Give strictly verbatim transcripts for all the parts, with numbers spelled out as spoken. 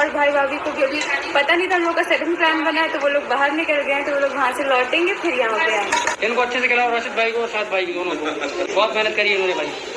और भाई भाभी को भी अभी पता नहीं था, हम लोग का सडन प्लान बना है तो वो लोग बाहर निकल गए हैं, तो वो लोग वहाँ से लौटेंगे फिर यहाँ पे आएंगे। इनको अच्छे से खिलाओ, राशिद भाई को और साथ भाई दोनों को, बहुत मेहनत करी है उन्होंने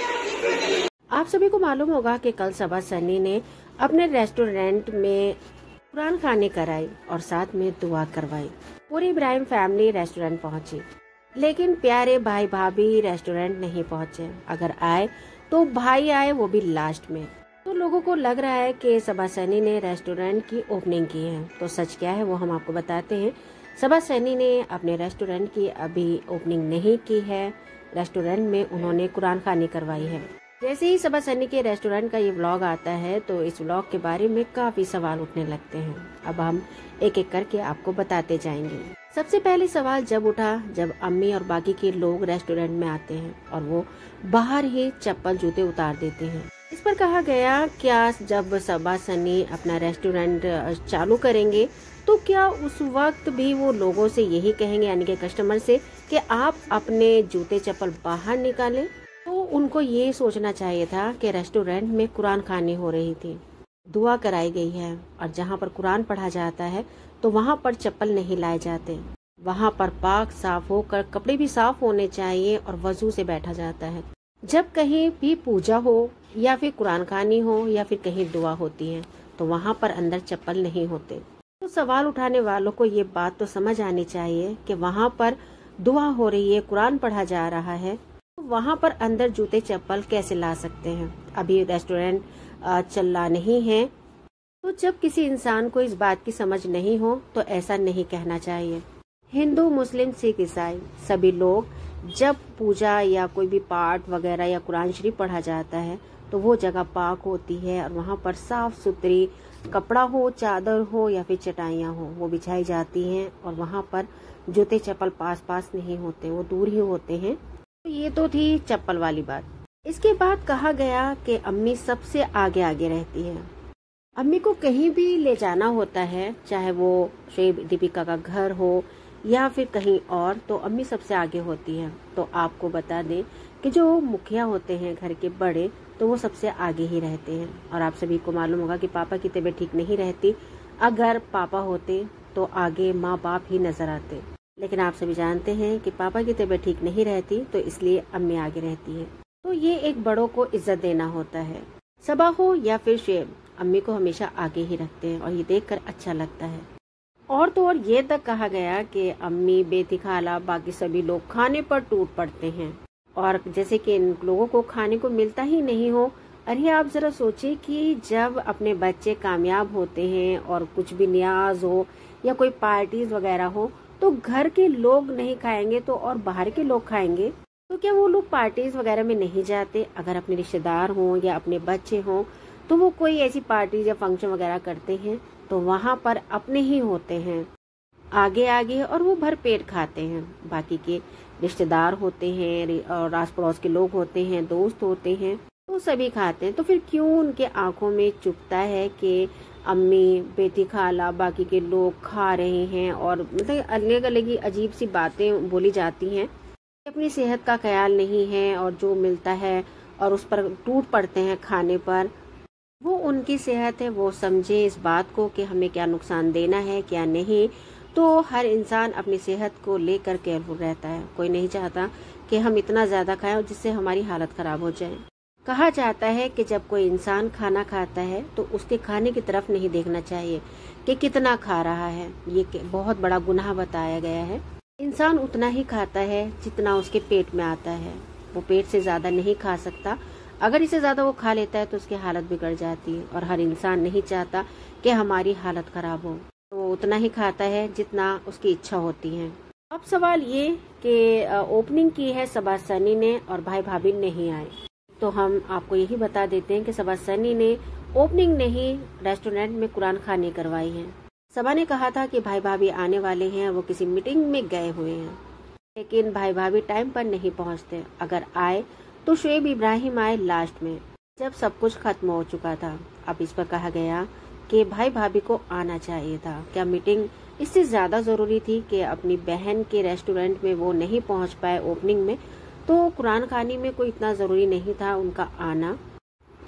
भाई। आप सभी को मालूम होगा कि कल सबा सनी ने अपने रेस्टोरेंट में कुरान खानी कराई और साथ में दुआ करवाई। पूरी इब्राहिम फैमिली रेस्टोरेंट पहुंची, लेकिन प्यारे भाई भाभी रेस्टोरेंट नहीं पहुंचे। अगर आए तो भाई आए, वो भी लास्ट में। तो लोगों को लग रहा है कि सबा सनी ने रेस्टोरेंट की ओपनिंग की है। तो सच क्या है वो हम आपको बताते हैं। सबा सनी ने अपने रेस्टोरेंट की अभी ओपनिंग नहीं की है। रेस्टोरेंट में उन्होंने कुरान खानी करवाई है। जैसे ही सबा सनी के रेस्टोरेंट का ये व्लॉग आता है तो इस व्लॉग के बारे में काफी सवाल उठने लगते हैं। अब हम एक एक करके आपको बताते जाएंगे। सबसे पहले सवाल जब उठा जब अम्मी और बाकी के लोग रेस्टोरेंट में आते हैं और वो बाहर ही चप्पल जूते उतार देते हैं। इस पर कहा गया क्या जब सबा सनी अपना रेस्टोरेंट चालू करेंगे तो क्या उस वक्त भी वो लोगों से यही कहेंगे, यानी कि कस्टमर से, कि आप अपने जूते चप्पल बाहर निकालें? तो उनको ये सोचना चाहिए था कि रेस्टोरेंट में कुरान खानी हो रही थी, दुआ कराई गई है और जहाँ पर कुरान पढ़ा जाता है तो वहाँ पर चप्पल नहीं लाए जाते। वहाँ पर पाक साफ होकर कपड़े भी साफ होने चाहिए और वजू से बैठा जाता है। जब कहीं भी पूजा हो या फिर कुरान खानी हो या फिर कहीं दुआ होती है तो वहाँ पर अंदर चप्पल नहीं होते। तो सवाल उठाने वालों को ये बात तो समझ आनी चाहिए कि वहाँ पर दुआ हो रही है, कुरान पढ़ा जा रहा है, तो वहाँ पर अंदर जूते चप्पल कैसे ला सकते हैं? अभी रेस्टोरेंट चला नहीं है। तो जब किसी इंसान को इस बात की समझ नहीं हो तो ऐसा नहीं कहना चाहिए। हिंदू, मुस्लिम, सिख, ईसाई सभी लोग जब पूजा या कोई भी पाठ वगैरह या कुरान शरीफ पढ़ा जाता है तो वो जगह पाक होती है और वहाँ पर साफ सुथरी कपड़ा हो, चादर हो या फिर चटाइयाँ हो वो बिछाई जाती हैं और वहाँ पर जूते चप्पल पास पास नहीं होते, वो दूर ही होते हैं। तो ये तो थी चप्पल वाली बात। इसके बाद कहा गया कि अम्मी सबसे आगे आगे रहती है। अम्मी को कहीं भी ले जाना होता है, चाहे वो शोएब दीपिका का घर हो या फिर कहीं और, तो अम्मी सबसे आगे होती है। तो आपको बता दें कि जो मुखिया होते हैं घर के बड़े, तो वो सबसे आगे ही रहते हैं। और आप सभी को मालूम होगा कि पापा की तबीयत ठीक नहीं रहती। अगर पापा होते तो आगे माँ बाप ही नजर आते, लेकिन आप सभी जानते हैं कि पापा की तबीयत ठीक नहीं रहती तो इसलिए अम्मी आगे रहती है। तो ये एक बड़ों को इज्जत देना होता है। सबा हो या फिर शोएब, अम्मी को हमेशा आगे ही रखते हैं और ये देखकर अच्छा लगता है। और तो और ये तक कहा गया कि अम्मी, बेटी, खाला, बाकी सभी लोग खाने पर टूट पड़ते हैं और जैसे कि इन लोगों को खाने को मिलता ही नहीं हो। अरे आप जरा सोचिए कि जब अपने बच्चे कामयाब होते हैं और कुछ भी न्याज हो या कोई पार्टीज वगैरह हो तो घर के लोग नहीं खाएंगे तो और बाहर के लोग खाएंगे। तो क्या वो लोग पार्टीज वगैरह में नहीं जाते? अगर अपने रिश्तेदार हों या अपने बच्चे हों तो वो कोई ऐसी पार्टी या फंक्शन वगैरह करते हैं तो वहाँ पर अपने ही होते हैं आगे आगे और वो भर पेट खाते हैं। बाकी के रिश्तेदार होते हैं और आस पड़ोस के लोग होते हैं, दोस्त होते हैं, तो सभी खाते हैं। तो फिर क्यों उनके आंखों में चुभता है कि अम्मी, बेटी, खाला, बाकी के लोग खा रहे हैं और मतलब अलग अलग ही अजीब सी बातें बोली जाती हैं। अपनी सेहत का ख्याल नहीं है और जो मिलता है और उस पर टूट पड़ते हैं खाने पर। वो उनकी सेहत है, वो समझे इस बात को कि हमें क्या नुकसान देना है क्या नहीं। तो हर इंसान अपनी सेहत को लेकर केयरफुल रहता है। कोई नहीं चाहता कि हम इतना ज्यादा खाएं और जिससे हमारी हालत खराब हो जाए। कहा जाता है कि जब कोई इंसान खाना खाता है तो उसके खाने की तरफ नहीं देखना चाहिए कि कितना खा रहा है। ये बहुत बड़ा गुनाह बताया गया है। इंसान उतना ही खाता है जितना उसके पेट में आता है। वो पेट से ज्यादा नहीं खा सकता। अगर इससे ज्यादा वो खा लेता है तो उसकी हालत बिगड़ जाती है और हर इंसान नहीं चाहता कि हमारी हालत खराब हो। तो वो उतना ही खाता है जितना उसकी इच्छा होती है। अब सवाल ये कि ओपनिंग की है सबा सनी ने और भाई भाभी नहीं आए। तो हम आपको यही बता देते हैं कि सबा सनी ने ओपनिंग नहीं, रेस्टोरेंट में कुरान खानी करवाई है। सबा ने कहा था कि भाई भाभी आने वाले हैं, वो किसी मीटिंग में गए हुए हैं, लेकिन भाई भाभी टाइम पर नहीं पहुंचते। अगर आए तो शोएब इब्राहिम आए लास्ट में, जब सब कुछ खत्म हो चुका था। अब इस पर कहा गया कि भाई भाभी को आना चाहिए था। क्या मीटिंग इससे ज्यादा जरूरी थी कि अपनी बहन के रेस्टोरेंट में वो नहीं पहुंच पाए ओपनिंग में? तो कुरान खानी में कोई इतना जरूरी नहीं था उनका आना।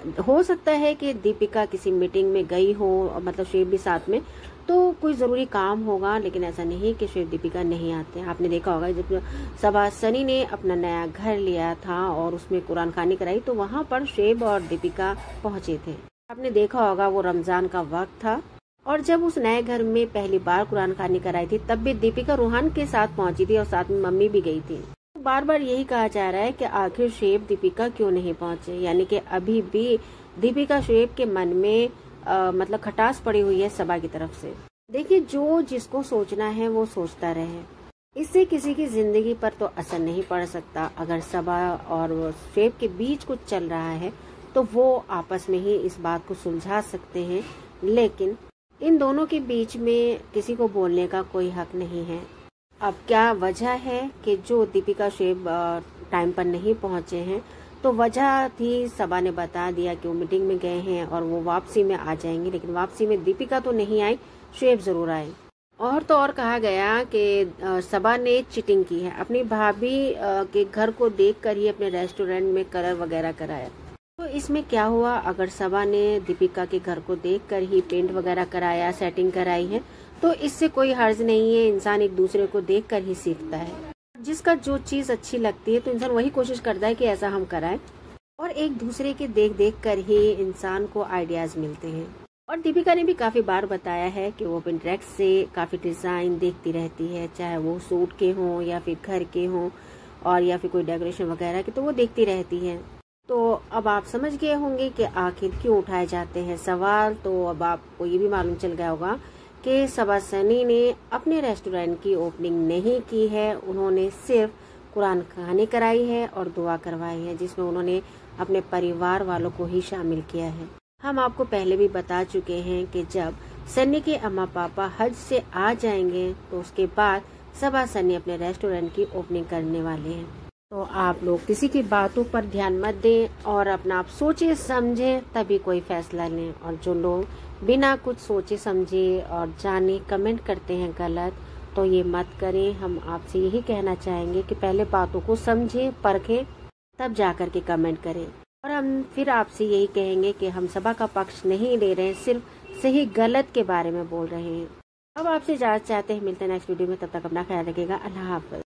हो सकता है कि दीपिका किसी मीटिंग में गई हो, मतलब शुएब भी साथ में, तो कोई ज़रूरी काम होगा, लेकिन ऐसा नहीं कि शुएब दीपिका नहीं आते। आपने देखा होगा जब सबा सनी ने अपना नया घर लिया था और उसमें कुरान खानी कराई तो वहाँ पर शुएब और दीपिका पहुंचे थे। आपने देखा होगा वो रमज़ान का वक्त था और जब उस नए घर में पहली बार कुरान खानी कराई थी तब भी दीपिका रूहान के साथ पहुंची थी और साथ में मम्मी भी गई थी। बार बार यही कहा जा रहा है कि आखिर शुएब दीपिका क्यों नहीं पहुंचे, यानी कि अभी भी दीपिका शुएब के मन में आ, मतलब खटास पड़ी हुई है सबा की तरफ से। देखिए, जो जिसको सोचना है वो सोचता रहे, इससे किसी की जिंदगी पर तो असर नहीं पड़ सकता। अगर सबा और शुएब के बीच कुछ चल रहा है तो वो आपस में ही इस बात को सुलझा सकते हैं, लेकिन इन दोनों के बीच में किसी को बोलने का कोई हक नहीं है। अब क्या वजह है कि जो दीपिका शुएब टाइम पर नहीं पहुंचे हैं, तो वजह थी सबा ने बता दिया कि वो मीटिंग में गए हैं और वो वापसी में आ जाएंगे, लेकिन वापसी में दीपिका तो नहीं आई, शुएब जरूर आए। और तो और कहा गया कि सबा ने चीटिंग की है, अपनी भाभी के घर को देखकर ही अपने रेस्टोरेंट में कलर वगैरह कराया। तो इसमें क्या हुआ, अगर सबा ने दीपिका के घर को देखकर ही पेंट वगैरह कराया, सेटिंग कराई है, तो इससे कोई हर्ज नहीं है। इंसान एक दूसरे को देखकर ही सीखता है। जिसका जो चीज अच्छी लगती है तो इंसान वही कोशिश करता है कि ऐसा हम कराएं, और एक दूसरे के देख देख कर ही इंसान को आइडियाज मिलते हैं। और दीपिका ने भी काफी बार बताया है कि वो पिंटरेस्ट से काफी डिजाइन देखती रहती है, चाहे वो सूट के हों या फिर घर के हों और या फिर कोई डेकोरेशन वगैरह के, तो वो देखती रहती है। तो अब आप समझ गए होंगे कि आखिर क्यों उठाए जाते हैं सवाल। तो अब आपको ये भी मालूम चल गया होगा कि सबा सनी ने अपने रेस्टोरेंट की ओपनिंग नहीं की है, उन्होंने सिर्फ कुरान खानी कराई है और दुआ करवाई है, जिसमें उन्होंने अपने परिवार वालों को ही शामिल किया है। हम आपको पहले भी बता चुके हैं कि जब सनी के अम्मा पापा हज से आ जाएंगे तो उसके बाद सबा सनी अपने रेस्टोरेंट की ओपनिंग करने वाले हैं। तो आप लोग किसी की बातों पर ध्यान मत दें और अपना आप सोचे समझे तभी कोई फैसला लें। और जो लोग बिना कुछ सोचे समझे और जाने कमेंट करते हैं गलत, तो ये मत करें। हम आपसे यही कहना चाहेंगे कि पहले बातों को समझें, परखें, तब जाकर के कमेंट करें। और हम फिर आपसे यही कहेंगे कि हम सबा का पक्ष नहीं ले रहे हैं, सिर्फ सही गलत के बारे में बोल रहे हैं। अब आपसे इजाजत चाहते हैं, मिलते हैं नेक्स्ट वीडियो में, तब तक अपना ख्याल रखिएगा। अल्लाह हाफ़िज़।